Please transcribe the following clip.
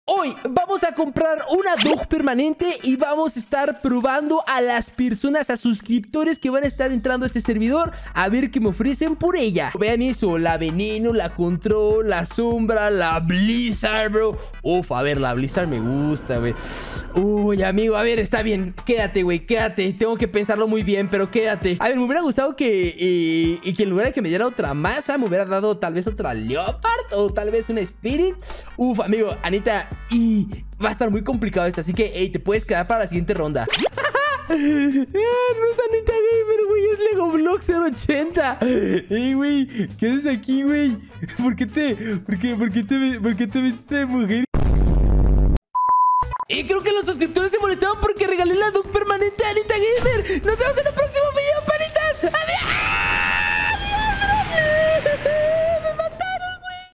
Hoy vamos a comprar una dog permanente y vamos a estar probando a las personas, a suscriptores que van a estar entrando a este servidor a ver qué me ofrecen por ella. Vean eso, la Veneno, la Control, la Sombra, la Blizzard, bro. Uf, a ver, la Blizzard me gusta, güey. Uy, amigo, a ver, está bien. Quédate, güey, quédate. Tengo que pensarlo muy bien, pero quédate. A ver, me hubiera gustado que en lugar de que me diera otra masa, me hubiera dado tal vez otra Leopard o tal vez una Spirit. Uf, amigo, Anita... Y va a estar muy complicado esto, así que, hey, te puedes quedar para la siguiente ronda. No es Anita Gamer, güey, es Legoblox 080. Ey, güey, ¿qué haces aquí, güey? ¿Por qué te vestiste de mujer? Y creo que los suscriptores se molestaron porque regalé la dog permanente a Anita Gamer. Nos vemos en el próximo video, panitas. ¡Adiós! ¡Adiós!